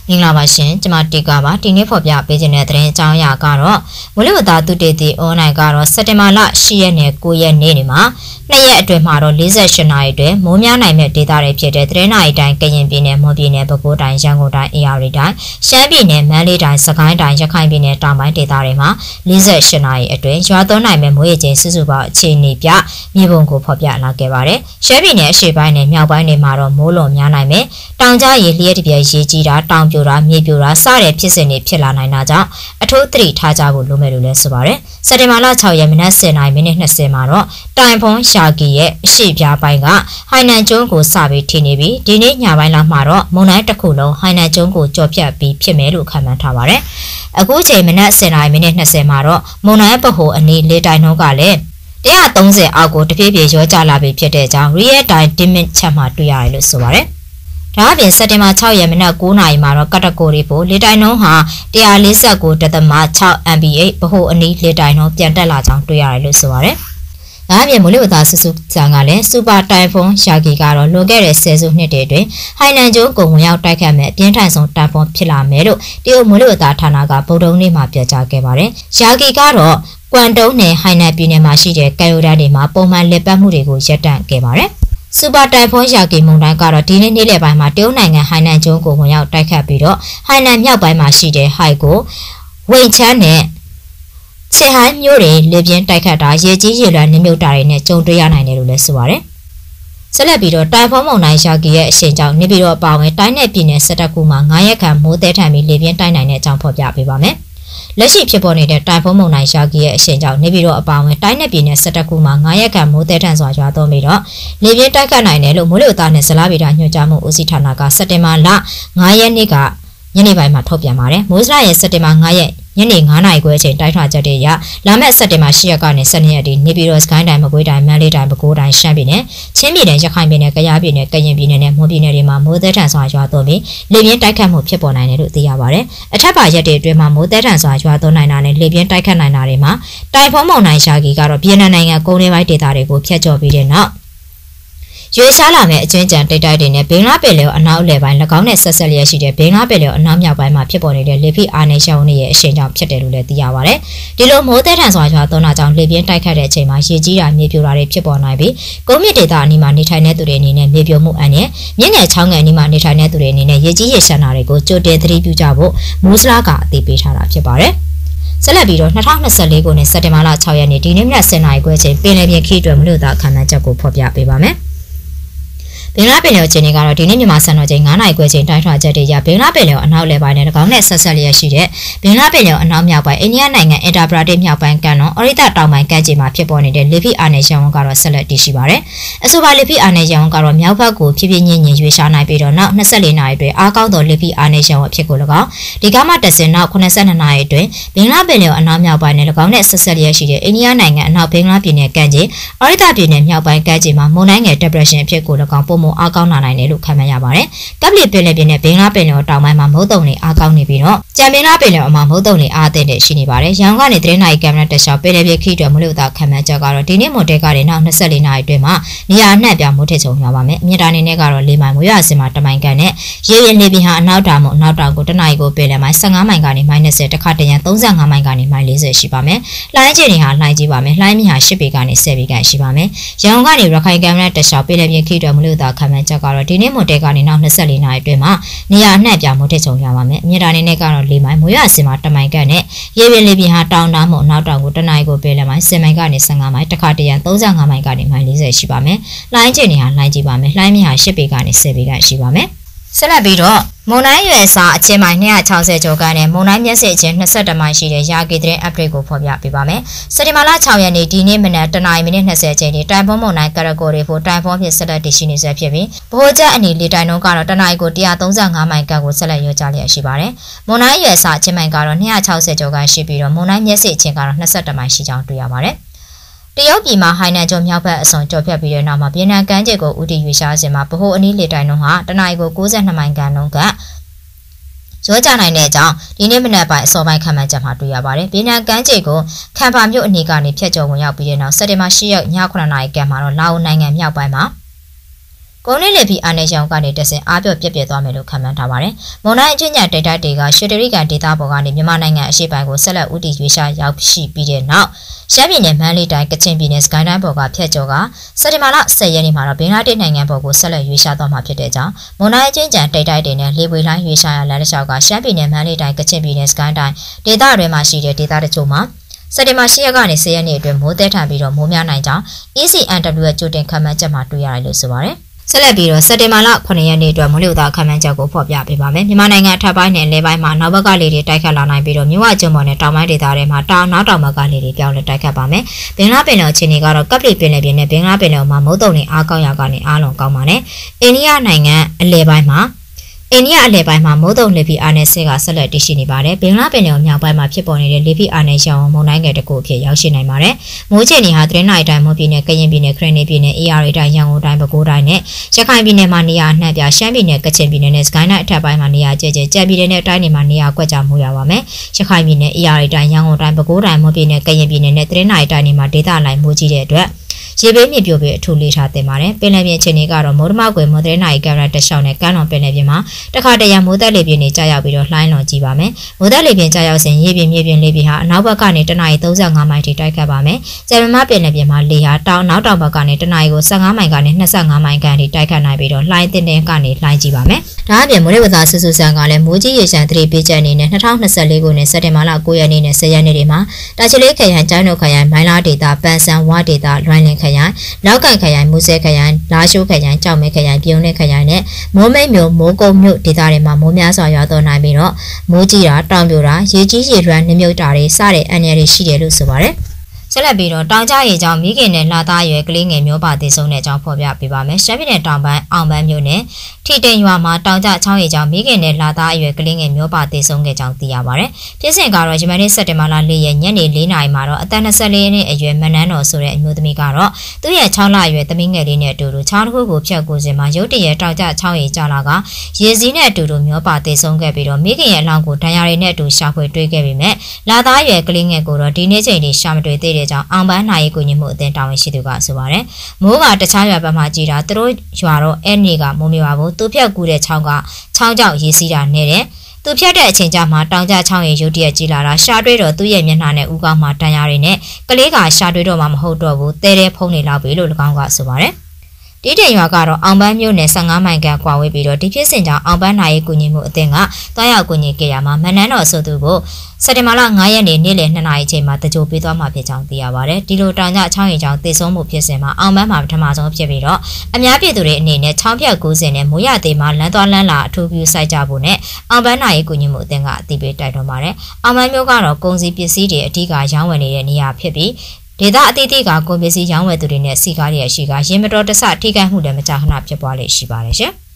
မင်္ဂလာပါရှင်ကျွန်မတီကာပါဒီနေ့ဖော်ပြပေးခြင်းတဲ့သတင်းအကြောင်းအရာကတော့မိုးလေဝသသုတေသီ online ကတော့စက်တင်ဘာလ10ရက်နဲ့9ရက်နေ့မှာ2ရက်အတွင်းမှာတော့48နာရီအတွင်းမိုးများနိုင်တဲ့ဒေသတွေဖြစ်တဲ့သတင်းနာရီတိုင်းကရင်ပြည်နယ်မွန်ပြည်နယ်ပဲခူးတိုင်းရန်ကုန်တိုင်းအေရရီတိုင်းရှမ်းပြည်နယ်မန္တလေးတိုင်းစကိုင်းတိုင်းရခိုင်ပြည်နယ်တောင်ပိုင်းဒေသတွေမှာ48နာရီအတွင်းရွာသွန်းနိုင်မဲ့မိုးရေချိန်စုစုပေါင်းအခြေအနေပြမြေပုံကိုဖော်ပြလာခဲ့ပါတယ်ရှမ်းပြည်နယ်အရှေ့ပိုင်းနဲ့မြောက်ပိုင်းတွေမှာတော့မိုးလွန်များနိုင်မဲ့တောင်ကြားရေလျှက်တပြက်ရေကြီးတာတောင်ပြိုတာမြေပြိုတာစတဲ့ဖြစ်စဉ်တွေဖြစ်လာနိုင်တာကြောင့်အထူးသတိထားကြဖို့လိုမယ်လို့လည်းဆိုပါတယ်စက်တင်ဘာလ6ရက်မနက်10:20မှာတော့တိုင်ဖုန်းရှာကီရဲ့အရှိပြားပိုင်းကဟိုင်နန်ကျွန်းကိုစပြီးထင်နေပြီးဒီနေ့ညပိုင်းလောက်မှာတော့မုန်တိုင်းတစ်ခုလုံးဟိုင်နန်ကျွန်းကိုကျော်ဖြတ်ပြီးဖြစ်မယ်လို့ခန့်မှန်းထားပါတယ်အခုချိန်မနက်10:20မှာတော့မုန်တိုင်းဗဟိုအနီးလေတိုင်နှုန်းကလည်း130အောက်ကိုတဖြည်းဖြည်းရောကျလာပြီးဖြစ်တဲ့အကြောင်း Real Time Dimint ချက်မှာတွေ့ရတယ်လို့ဆိုပါတယ်ဒါအပြင်စက်တင်ဘာ6ရက်မနက်9:00နာရီမှာတော့ကတ္တကိုရီပိုလေတိုင်နှုန်းဟာ149.6 MPH ဗဟိုအနီးလေတိုင်နှုန်းပြန်တက်လာကြောင်းတွေ့ရတယ်လို့ဆိုပါတယ်။ဒါအပြင်မိုးလေဝသစုစုစံကလည်းစူပါတိုင်ဖုန်းရှာကီကတော့လွန်ခဲ့တဲ့10စုနှစ်တွေအတွင်းဟိုင်နန်ကျွန်းကိုဝင်ရောက်တိုက်ခတ်မဲ့အပြင်းထန်ဆုံးတိုင်ဖုန်းဖြစ်လာမယ်လို့တရုတ်မိုးလေဝသဌာနကဗုဒ္ဓဟူးနေ့မှာပြောကြားခဲ့ပါတယ်။ရှာကီကတော့ကွမ်တုံးနဲ့ဟိုင်နန်ပြည်နယ်မှာရှိတဲ့ကယ်ယိုဒါတွေမှာပုံမှန်လက်ပတ်မှုတွေကိုရပ်တန့်ခဲ့ပါတယ်။စူပါတိုင်ဖုန်းရှာကီမုန်တိုင်းကတော့ဒီနေ့နေ့လယ်ပိုင်းမှာတရုတ်နိုင်ငံဟိုင်နန်ကျွန်းကိုဝင်ရောက်တိုက်ခတ်ပြီးတော့ဟိုင်နန်မြောက်ပိုင်းမှာရှိတဲ့ဟိုက်ကိုဝိန်ချမ်းနဲ့ချေဟိုင်းမျိုးတွေလေပြင်းတိုက်ခတ်တာရေကြီးရေလွှမ်းနှမြုပ်တာတွေနဲ့ကြုံတွေ့ရနိုင်တယ်လို့လည်းဆိုပါတယ်။ဆက်လက်ပြီးတော့တိုင်ဖုန်းမုန်တိုင်းရှာကီရဲ့အရှိန်ကြောင့်နေပြည်တော်အပါအဝင်တိုင်းနယ်ပြည်နယ်17ခုမှာ9ရက်ခန့်မိုးသဲထန်ပြီးလေပြင်းတိုက်နိုင်တဲ့အကြောင်းဖော်ပြပေးပါမယ်။လက်ရှိဖြစ်ပေါ်နေတဲ့တိုင်ဖုန်းမုန်တိုင်းရှာကီရဲ့အရှိန်ကြောင့်နေပြည်တော်အပါအဝင်တိုင်းနယ်ပြည်နယ်17ခုမှာ9ရက်ခန့်မိုးသဲထန်စွာရွာသွန်းပြီးတော့လေပြင်းတိုက်ခတ်နိုင်တယ်လို့မိုးလေဝသနဲ့ဇလဗေဒညွှန်ကြားမှုဦးစီးဌာနကစက်တင်ဘာလ9ရက်နေ့ကညနေပိုင်းမှာထုတ်ပြန်ပါတယ်။မိုးစရရဲ့စက်တင်ဘာ9ရက်ညနေ9:00နာရီခွဲအချိန်တိုင်းထွာချက်တွေအရလာမယ့်စက်တင်ဘာ10ရက်ကနေ12ရက်ထိနေပြည်တော်စကိုင်းတိုင်းမကွေးတိုင်းမန္တလေးတိုင်းပဲခူးတိုင်းရှမ်းပြည်နယ်ချင်းပြည်နယ်ရခိုင်ပြည်နယ်ကယားပြည်နယ်ကရင်ပြည်နယ်နဲ့မွန်ပြည်နယ်တွေမှာမိုးသဲထန်စွာရွာသွန်းပြီးလေပြင်းတိုက်ခတ်မှုဖြစ်ပေါ်နိုင်တယ်လို့သိရပါတယ်။အထက်ပါရက်တွေအတွင်းမှာမိုးသဲထန်စွာရွာသွန်းနိုင်တာနဲ့လေပြင်းတိုက်ခတ်နိုင်တာတွေမှာတိုင်ဖုန်းမုန်တိုင်းရှာကီကတော့ပြည်내နိုင်ငံကုန်းတွင်းပိုင်းဒေသတွေကိုဖျက်ကျော်ပြီးတဲ့နောက်ရွေးရှားလာမဲ့အကျွင်းကြံတိတ်တိုက်တွေနဲ့ဘင်္ဂလားပင်လယ်အနောက်အလယ်ပိုင်း၎င်းနဲ့ဆက်ဆက်လျက်ရှိတဲ့ဘင်္ဂလားပင်လယ်အနောက်မြောက်ပိုင်းမှာဖြစ်ပေါ်နေတဲ့လေဖိအားနည်းရှောင်းနေရဲ့အရှိန်ကြောင့်ဖြစ်တယ်လို့လည်းသိရပါတယ်။ဒီလိုမိုးသဲထန်စွာရွာသွန်းတာကြောင့်လေပြင်းတိုက်ခတ်တဲ့အချိန်မှာရေကြီးတာမြေပြိုတာတွေဖြစ်ပေါ်နိုင်ပြီးကုန်းမြင့်ဒေသအနီးမှာနေထိုင်တဲ့သူတွေအနေနဲ့မြေပြိုမှုအန္တရာယ်မြင့်ငယ်ချောင်းငယ်အနီးမှာနေထိုင်တဲ့သူတွေအနေနဲ့ရေကြီးရေရှမ်းတာတွေကိုကြိုတင်သတိပြုကြဖို့မိုးစလားကအသိပေးထားတာဖြစ်ပါတယ်။ဆက်လက်ပြီးတော့2024ခုနှစ်စက်တင်ဘာလ6ရက်နေ့ဒီနေ့ည10:00နာရီခွဲချိန်ပင်လယ်ပြင်ခီးတွယ်မလို့သာခန့်မှန်းချက်ကိုဖော်ပြပေးပါမယ်။ဘင်္ဂလားပင်လယ်အခြေအနေကတော့ဒီနေ့မြန်မာစံတော်ချိန်9:00နာရီခွဲချိန်တိုင်းထွာချက်တွေရဘင်္ဂလားပင်လယ်အနောက်လယ်ပိုင်းနဲ့၎င်းနဲ့ဆက်ဆက်လျက်ရှိတဲ့ဘင်္ဂလားပင်လယ်အနောက်မြောက်ပိုင်းအိန္ဒိယနိုင်ငံအင်တာပရာတိတ်မြောက်ပိုင်းကမ်းလွန်အော်ရိတတောင်ပိုင်းကမ်းခြေမှာဖြစ်ပေါ်နေတဲ့လေဖိအားနည်းရပ်ဝန်းကတော့ဆက်လက်တည်ရှိပါတယ်။အဆိုပါလေဖိအားနည်းရပ်ဝန်းကတော့မြောက်ဘက်ကိုဖြည်းဖြည်းညင်ရွေ့ရှားနိုင်ပြီးတော့နောက်24နာရီအတွင်းအားကောင်းသောလေဖိအားနည်းရပ်ဝန်းဖြစ်ကို၎င်းဒီကမှတက်စင်နောက်82နာရီအတွင်းဘင်္ဂလားပင်လယ်အနောက်မြောက်ပိုင်းနဲ့၎င်းနဲ့ဆက်ဆက်လျက်ရှိတဲ့အိန္ဒိယနိုင်ငံအနောက်ဘင်္ဂလားပြည်နယ်ကမ်းခြေအော်ရိတပြည်နယ်မြောက်ပိုင်းကမ်းခြေမှာမုန်တိုင်းငယ် depression ဖြစ်ကို၎င်းပုံမှန်အားကောင်းလာနိုင်လို့ခန့်မှန်းရပါတယ်။ကပ်လီပင်လယ်ပြင်နဲ့ဘင်္ဂလားပင်လယ်တောင်ပိုင်းမှာမုတ်တုံတွေအားကောင်းနေပြီးတော့ကြံဘင်္ဂလားပင်လယ်အမှာမုတ်တုံတွေအားအသင့်တဲ့ရှိနေပါတယ်။ရန်ကုန်ကနေသတင်းနိုင်ကင်မရာတက်ရှောက်ပင်လယ်ပြင်ခီးတွယ်မလို့သာခန့်မှန်းချက်ကတော့ဒီနေ့မွန်တဲကတွေနောက်24နာရီအတွင်းမှာနေရာအနှံ့ပြမိုးထစ်ချုံရွာပါမယ်။အမြင့်တာနေနဲ့ကတော့4မိုင်မိုးရွာစင်မှာ1မိုင်ကန်နဲ့ရေရင်နေပြင်ဟာအနောက်တောင်မှအနောက်တောင်ကိုတနအီကိုပင်လယ်မိုင်15မိုင်ကနေ-10တခါတရံ35မိုင်ကနေ-40ရှိပါမယ်။လှိုင်းကျင်တွေဟာလှိုင်းကြီးပါမယ်။လှိုင်းမြင့်ဟာ10ပေကနေ10ပေကန်ရှိပါမယ်။ရန်ကုန်ကနေရခိုင်ကင်မရာတက်ရှောက်ပင်လယ်ပြင်ခီးတွယ်မလို့သာခန့်မှန်းချက်ကတော့ဒီနေ့မွန်တဲကနေနောက်24နာရီအတွင်းမှာနေရာအနှံ့ပြမိုးထစ်ချုံရွာပါမယ်။အမြင့်တာနေနဲ့ကတော့4မိုင်မိုးရွာစင်မှာ1မိုင်ကန်နဲ့ရေပြင်လေပြင်ဟာတောင်တောင်မှအနောက်တောင်ကိုတနအီကိုပင်လယ်မိုင်10မိုင်ကနေ15မိုင်တခါတရံ35မိုင်ကနေ-40ရှိပါမယ်။လှိုင်းကျင်တွေဟာလှိုင်းကြီးပါမယ်။လှိုင်းမြင့်ဟာ10ပေကနေ10ပေကန်ရှိပါမယ်။ဆက်လက်ပြီးတော့မုန်တိုင်းရွယ်စာအချင်းမိုင်260ကျော်ကန်နဲ့မုန်တိုင်းမျက်စိအချင်း22မိုင်ရှိတဲ့ရာဂီသတင်း update ကိုဖော်ပြပေးပါမယ်။စက်တင်ဘာလ6ရက်နေ့ဒီနေ့မနက်1:20အချိန်ထိတိုင်ဖုန်းမုန်တိုင်းကာရဂိုရီဖို့တိုင်ဖုန်းဖြစ်ဆက်လက်တည်ရှိနေဆဲဖြစ်ပြီးဗဟိုချက်အနီလေတိုင်နှုန်းကတော့တနအီကို135မိုင်ကန်ကိုဆက်လက်ရွေ့ကြလျက်ရှိပါတယ်။မုန်တိုင်းရွယ်စာအချင်းမိုင်ကတော့260ကျော်ကန်ရှိပြီးတော့မုန်တိုင်းမျက်စိအချင်းကတော့22မိုင်ရှိကြောင်းတွေ့ရပါတယ်။တရုတ်ပြည်မှာဟိုင်နန်ကျွန်းမြောက်ဘက်အစွန်ကျော်ဖြတ်ပြီးတဲ့နောက်မှာဗီယက်နမ်ကမ်းခြေကိုဦးတည်ရွေ့ရှားစဉ်မှာဗဟိုအနီးလေတိုင်နှုန်းဟာတနအီကို62မိုင်ကန်နှုန်းကရောကြနိုင်တဲ့အကြောင်းဒီနေ့မနက်ပိုင်းအစောပိုင်းခန့်မှန်းချက်မှာတွေ့ရပါတယ်။ဗီယက်နမ်ကမ်းခြေကိုခမ်ဖာမြို့အနီးကနေဖြတ်ကျော်ဝင်ရောက်ပြီးတဲ့နောက်စက်တင်ဘာ10ရက်ည9:00နာရီကမှာတော့လာအိုနိုင်ငံမြောက်ပိုင်းမှာပုံနှိပ်လေပြီးအာနေရောင်ကနေတဆင်အားပြော့ပြက်ပြက်သွားမယ်လို့ခန့်မှန်းထားပါတယ်။မွန်တိုင်းအချင်းညာဒေတာတွေကရွှေတရိကန်ဒေတာပေါ်ကနေမြန်မာနိုင်ငံအရှေ့ပိုင်းကိုဆက်လက်ဦးတည်ရွေးရှားရောက်ရှိပြီးတဲ့နောက်ရှမ်းပြည်နယ်မန္တလေးတိုင်းကချင်ပြည်နယ်စကိုင်းတိုင်းပေါ်ကဖျက်ကျော်ကစက်တင်ဘာလ10ရက်နေ့မှာတော့ဘင်္ဂလားဒေ့ရှ်နိုင်ငံပေါ်ကိုဆက်လက်ရွေးရှားသွားမှာဖြစ်တဲ့ကြောင်းမွန်တိုင်းအချင်းညာဒေတာတွေနဲ့လေပွေလိုင်းရွေးရှားရလမ်းတစ်လျှောက်ကရှမ်းပြည်နယ်မန္တလေးတိုင်းကချင်ပြည်နယ်စကိုင်းတိုင်းဒေတာတွေမှာရှိတဲ့ဒေတာတချို့မှာစက်တင်ဘာ10ရက်ကနေ10ရက်နေ့အတွင်းမိုးတဲထန်ပြီးတော့မိုးများနိုင်ကြောင်း ECNW ရဲ့ကြိုတင်ခန့်မှန်းချက်မှာတွေ့ရတယ်လို့ဆိုပါတယ်။ဆက်လက်ပြီးတော့စက်တင်ဘာလ9ရက်နေ့အတွက်မိုးလေဝသခန့်မှန်းချက်ကိုဖော်ပြပေးပါမယ်။မြန်မာနိုင်ငံအထက်ပိုင်းနဲ့အလယ်ပိုင်းမှာနောက်ဘက်ကလေတွေတိုက်ခတ်လာနိုင်ပြီးတော့မြဝကျွန်းပေါ်နဲ့တောင်ပိုင်းဒေသတွေမှာနောက်တောင်ဘက်ကလေတွေပြောင်းလဲတိုက်ခတ်ပါမယ်။ဘင်္ဂလားပင်လယ်အခြေအနေကတော့ကပ်ပလီပင်လယ်ပြင်နဲ့ဘင်္ဂလားပင်လယ်မှာမုတ်တုံတွေအားကောင်းရာကနေအားလုံးကောင်းပါတယ်။အိန္ဒိယနိုင်ငံအလယ်ပိုင်းမှာအိန္ဒိယအလယ်ပိုင်းမှာမိုးတုံလေဖိအားနည်းဆဲကဆက်လက်တည်ရှိနေပါတယ်။ဘင်္ဂလားပင်လယ်မြောက်ပိုင်းမှာဖြစ်ပေါ်နေတဲ့လေဖိအားနည်းရောင်မုန်တိုင်းငယ်တစ်ခုအဖြစ်ရောက်ရှိနိုင်ပါတယ်။မိုးချိန်တွေဟာသတင်းနိုင်တိုင်းမွန်ပြည်နယ်၊ကရင်ပြည်နယ်၊ခရနီပြည်နယ်၊အေရီတိုင်း၊ရန်ကုန်တိုင်း၊ပဲခူးတိုင်းနဲ့ရခိုင်ပြည်နယ်မှာနေရာအနှံ့ပြရှမ်းပြည်နယ်၊ကချင်ပြည်နယ်နဲ့စကိုင်းတိုင်းအထက်ပိုင်းမှာနေရာကျဲကျဲကြံပြည်နယ်နဲ့တိုင်းတွေမှာနေရာကွက်ကြားမှုရပါမယ်။ရခိုင်ပြည်နယ်၊အေရီတိုင်း၊ရန်ကုန်တိုင်း၊ပဲခူးတိုင်း၊မွန်ပြည်နယ်၊ကရင်ပြည်နယ်နဲ့သတင်းနိုင်တိုင်းတွေမှာဒေသအလိုက်မိုးကြီးတဲ့အတွက်ရေဘေးမြေပြိုပြီးအထူးလေးထားတင်ပါတယ်။ပင်လယ်ပြင်အခြေအနေကတော့မိုးဒမကွယ်မော်ဒရနိုင်ကင်မရာတစ်လျှောက်နဲ့ကမ်းလွန်ပင်လယ်ပြင်မှာတခါတရံမိုးသက်လေပြင်းတွေကြာရောက်ပြီးတော့လှိုင်းလွန်ကြည့်ပါမယ်။မိုးသက်လေပြင်းကြာရောက်စဉ်ရေပြင်မြေပြင်လေပြင်းဟာအနောက်ဘက်ကနေတနအီ35မိုင်ထိတိုက်ခတ်ပါမယ်။ကျယ်မပင်လယ်ပြင်မှာလေဟာနောက်တောင်ဘက်ကနေတနအီကို15မိုင်ကနေ25မိုင်ခန့်ထိတိုက်ခတ်နိုင်ပြီးတော့လှိုင်းတင်တင်ကနေလှိုင်းကြည့်ပါမယ်။ဒါအပြင်မိုးလေဝသဆူဆူဆန်ကလည်းမိုးကြီးရေရှမ်းသတိပေးချက်အနေနဲ့2024ခုနှစ်စက်တင်ဘာလ9ရက်နေ့နဲ့10ရက်နေ့တွေမှာတာချီလိတ်ခရိုင်ကျိုင်းတို့ခရိုင်မိုင်းလားဒေသပန်းစံဝါဒေသလွိုင်းလင်းခရိုင်လောက်ကန်ခရိုင်မူဆဲခရိုင်လာရှိုးခရိုင်ကြောက်မဲခရိုင်ပြုံးနဲ့ခရိုင်နဲ့မိုးမိတ်မြို့မိုးကုန်းမြို့ဒေသတွေမှာမိုးများစွာရွာသွန်းနိုင်ပြီးတော့မိုးကြီးတာတောင်ပြိုတာရေကြီးရေလွှမ်းနှမြုပ်တာတွေစတဲ့အန္တရာယ်တွေရှိတယ်လို့ဆိုပါတယ်ဆက်လက်ပြီးတော့တောင်ကျရေကြောင့်မိခင်နဲ့လှသားရွယ်ကလေးငယ်မျိုးပါတည်ဆုံးတဲ့အကြောင်းဖော်ပြပေးပါမယ်။ရှမ်းပြည်နယ်တောင်ပိုင်းအောင်ပန်းမြို့နယ်ထိတိန်ရွာမှာတောင်ကျချောင်းရေကြောင့်မိခင်နဲ့လှသားရွယ်ကလေးငယ်မျိုးပါတည်ဆုံးခဲ့ကြောင်းသိရပါတယ်။ဖြစ်စဉ်ကတော့ယမန်နေ့စက်တင်ဘာလ4ရက်ညနေ4နာရီမှာတော့အသက်24နှစ်အရွယ်မနန်းတော်ဆိုတဲ့အမျိုးသမီးကတော့သူ့ရဲ့6လအရွယ်သမီးငယ်လေးနဲ့အတူတူချောင်းတစ်ခုကိုဖြတ်ကိုစင်မှာရုတ်တရက်တောင်ကျချောင်းရေကျလာကရေစီးနဲ့အတူတူမျိုးပါတည်ဆုံးခဲ့ပြီးတော့မိခင်ရဲ့အလောင်းကိုဒဏ်ရာတွေနဲ့အတူရှာဖွေတွေ့ခဲ့ပေမဲ့လှသားရွယ်ကလေးငယ်ကိုတော့ဒီနေ့ချိန်ထိရှာမတွေ့သေးတဲ့ကြောင်းအောင်ပန်းနိုင်ရေးကူညီမှုအသင်းတာဝန်ရှိသူကဆိုပါတယ်။မိုးကတခြားရွာဘက်မှာကြီးတာသူတို့ရွာတော့အဲ့နေကမိုးမြေပါဘူးသူဖြတ်ကူးတဲ့ချောင်းကချောင်းကြောက်ရေးစီးတာနေတဲ့သူဖြတ်တဲ့အချိန်ကျမှတောင်ကျချောင်းရဲ့ရုတ်တရက်ကြီးလာတာရှာတွေ့တော့သူ့ရဲ့မျက်နှာနဲ့ဥကောင်းမှာတန်ရာတွေနဲ့ကလေးကရှာတွေ့တော့မှမဟုတ်တော့ဘူးတဲတဲဖုံးနေလောက်ပြီလို့၎င်းကဆိုပါတယ်။ဒီတဲ့ရွာကတော့အောင်ပန်းမြို့နယ်15မိုင်ခန့်ကွာဝေးပြီးတော့ဒီဖြစ်စဉ်ကြောင့်အောင်ပန်းနိုင်ရေးကူညီမှုအသင်းကတွားရောက်ကူညီခဲ့ရမှာမနန်းတော်ဆိုသူကိုစက်တင်ဘာလ9ရက်နေ့နေ့လယ်2နာရီအချိန်မှာတကြိုပေးသွားမှာဖြစ်ကြောင်းသိရပါတယ်။ဒီလိုတောင်ကျချောင်းရီကြောင့်သေဆုံးမှုဖြစ်စဉ်မှာအောင်ပန်းမှာပထမဆုံးဖြစ်ပြီးတော့အများပြည်သူတွေအနေနဲ့ချောင်းဖြတ်90နဲ့မိုးရသေးမှာလမ်းသွားလမ်းလာအထူးပြုစိုက်ကြဖို့နဲ့အောင်ပန်းနိုင်ရေးကူညီမှုအသင်းကအသိပေးတိုက်တွန်းပါတယ်။အောင်ပန်းမျိုးကတော့ကုန်စည်ပစ္စည်းတွေအထူးကရောင်းဝယ်နေတဲ့နေရာဖြစ်ပြီးဒေသအသီးသီးကကုန်ပစ္စည်းရောင်းဝယ်သူတွေနဲ့စီကားတွေရှိကရင်မတော်တဆထိခိုက်မှုတွေမကြာခဏဖြစ်ပွားလေရှိပါတယ်ရှင်။